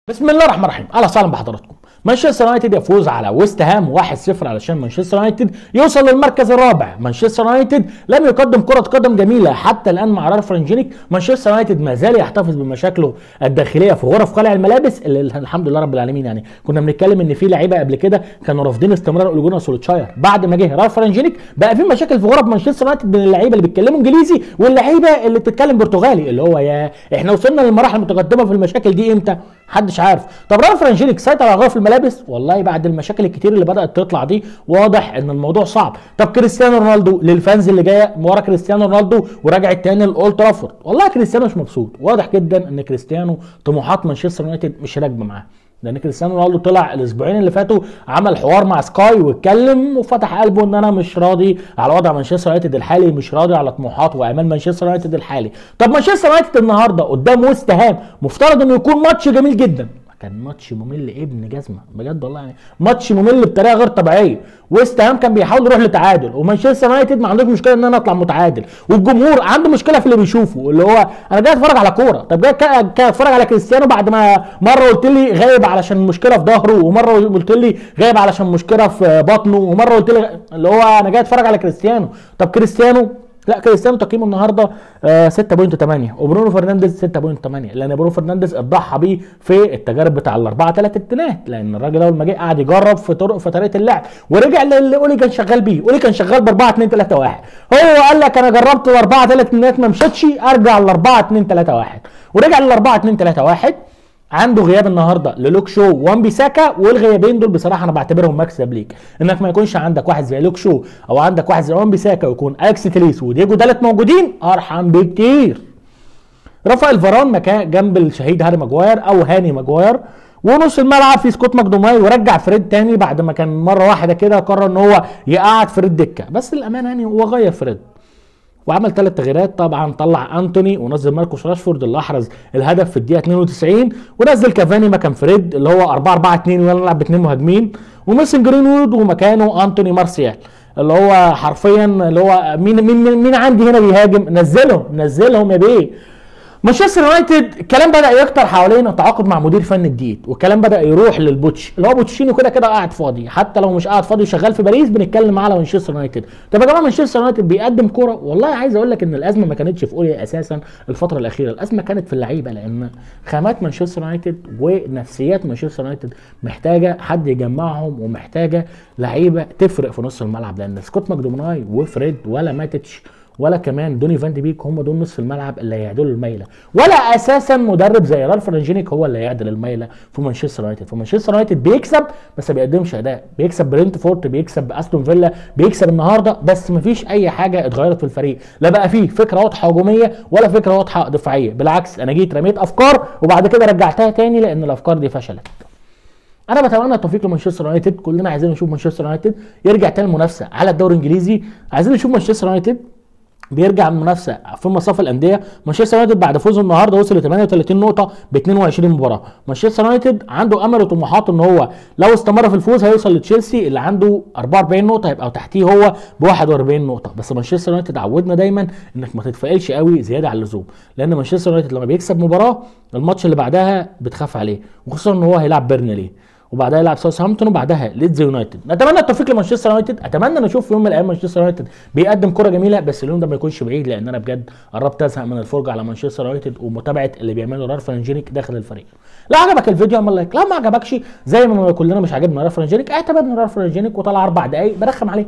بسم الله الرحمن الرحيم، اهلا وسهلا بحضراتكم. مانشستر يونايتد يفوز على ويست هام 1-0 علشان مانشستر يونايتد يوصل للمركز الرابع. مانشستر يونايتد لم يقدم كرة قدم جميلة حتى الان مع رالف رانجينيك. مانشستر يونايتد ما زال يحتفظ بمشاكله الداخلية في غرف قلع الملابس اللي الحمد لله رب العالمين. يعني كنا بنتكلم ان في لعيبة قبل كده كانوا رافضين استمرار اولي جونر سولشاير، بعد ما جه رالف رانجينيك بقى في مشاكل في غرف مانشستر يونايتد بين اللعيبة اللي بيتكلموا انجليزي واللعيبة اللي بتتكلم برتغالي، اللي هو يا احنا وصلنا للمراحل المتقدمة في المشاكل دي امتى؟ محدش عارف. طب رالف رانجينيك سيطر على غرف الملابس؟ والله بعد المشاكل الكتير اللي بدات تطلع دي واضح ان الموضوع صعب. طب كريستيانو رونالدو للفانز اللي جايه ورا كريستيانو رونالدو وراجع التاني لاولد ترافورد، والله كريستيانو مش مبسوط. واضح جدا ان كريستيانو طموحات مانشستر يونايتد مش راكبه معاه، لان كريستيانو رونالدو طلع الاسبوعين اللي فاتوا عمل حوار مع سكاي واتكلم وفتح قلبه ان انا مش راضي على وضع مانشستر يونايتد الحالي، مش راضي على طموحات وامال مانشستر يونايتد الحالي. طب مانشستر يونايتد النهارده قدام ويست هام مفترض انه يكون ماتش جميل جدا، كان ماتش ممل ابن جزمه بجد والله، يعني ماتش ممل بطريقه غير طبيعيه. ويست هام كان بيحاول يروح لتعادل، ومانشستر يونايتد ما عندوش مشكله ان انا اطلع متعادل، والجمهور عنده مشكله في اللي بيشوفه، اللي هو انا جاي اتفرج على كوره. طب جاي اتفرج على كريستيانو بعد ما مره قلت لي غايب علشان مشكله في ظهره، ومره قلت لي غايب علشان مشكله في بطنه، ومره قلت لي اللي هو انا جاي اتفرج على كريستيانو. طب كريستيانو لا، كريستيانو تقييمه النهارده 6.8 وبرونو فرنانديز 6.8، لان برونو فرنانديز اتضحى بيه في التجارب بتاع ال4-3-2، لان الراجل اول ما جه قعد يجرب في طريقه اللعب ورجع للي اولي كان شغال بيه. اولي كان شغال ب4-2-3-1، هو قال لك انا جربت ال4-3-2 ما مشيتش، ارجع ل4-2-3-1 ورجع لل4-2-3-1. عنده غياب النهارده للوك شو وان بيساكا، والغيابين دول بصراحه انا بعتبرهم مكسب ليك، انك ما يكونش عندك واحد زي لوك شو او عندك واحد زي وان بيساكا ويكون اليكس تيليس ودييجو دالت موجودين، ارحم بكتير. رافائيل فاران مكان جنب الشهيد هاري ماجواير او هاني ماجواير، ونص الملعب في سكوت ماكدوماي، ورجع فريد تاني بعد ما كان مره واحده كده قرر ان هو يقعد فريد دكه، بس للامانه يعني هو غير فريد وعمل 3 تغييرات. طبعا طلع انتوني ونزل ماركوس راشفورد اللي احرز الهدف في الدقيقه 92، ونزل كافاني مكان فريد اللي هو 4-4-2 ونلعب باثنين مهاجمين، وميسن جرينوود ومكانه انتوني مارسيال اللي هو حرفيا اللي هو مين عندي هنا بيهاجم، نزلهم يا بيه. مانشستر يونايتد الكلام بدا يكتر حوالين التعاقد مع مدير فني جديد، والكلام بدا يروح للبوتش اللي هو بوتشينو كده قاعد فاضي، حتى لو مش قاعد فاضي وشغال في باريس بنتكلم معاه على مانشستر يونايتد. طب يا جماعه مانشستر يونايتد بيقدم كوره؟ والله عايز اقول لك ان الازمه ما كانتش في اوليا اساسا الفتره الاخيره، الازمه كانت في اللعيبه، لان خامات مانشستر يونايتد ونفسيات مانشستر يونايتد محتاجه حد يجمعهم، ومحتاجه لعيبه تفرق في نص الملعب، لان سكوت ماكدوماي وفريد ولا ماتيتش ولا كمان دوني فان دي بيك هم دول نص الملعب اللي هيعدلوا الميله، ولا اساسا مدرب زي رالف رانجينيك هو اللي هيعدل الميله في مانشستر يونايتد. فمانشستر يونايتد بيكسب بس ما بيقدمش اداء، بيكسب برينتفورد، بيكسب استون فيلا، بيكسب النهارده، بس ما فيش اي حاجه اتغيرت في الفريق، لا بقى فيه فكره واضحه هجوميه ولا فكره واضحه دفاعيه، بالعكس انا جيت رميت افكار وبعد كده رجعتها تاني لان الافكار دي فشلت. انا بتمنى التوفيق لمانشستر يونايتد، كلنا عايزين نشوف مانشستر يونايتد يرجع تاني المنافسه على الدوري الانجليزي، عايزين نشوف مانشستر يونايتد بيرجع المنافسه في مصاف الانديه. مانشستر يونايتد بعد فوزه النهارده وصل ل 38 نقطه ب 22 مباراه. مانشستر يونايتد عنده امل وطموحات ان هو لو استمر في الفوز هيوصل لتشيلسي اللي عنده 44 نقطه، هيبقى تحتيه هو ب 41 نقطه. بس مانشستر يونايتد عودنا دايما انك ما تتفائلش قوي زياده عن اللزوم، لان مانشستر يونايتد لما بيكسب مباراه الماتش اللي بعدها بتخاف عليه، وخصوصا ان هو هيلعب بيرنلي وبعدها يلعب ساوثهامبتون وبعدها ليدز يونايتد. نتمنى التوفيق لمانشستر يونايتد، اتمنى نشوف في يوم من الايام مانشستر يونايتد بيقدم كره جميله، بس اليوم ده ما يكونش بعيد، لان انا بجد قربت ازهق من الفرجه على مانشستر يونايتد ومتابعه اللي بيعمله رالف رانجينيك داخل الفريق. لو عجبك الفيديو اعمل لايك، لو ما عجبكش زي ما كلنا مش عاجبنا رالف رانجينيك اعتبرني رالف رانجينيك وطلع 4 دقايق برخم عليه.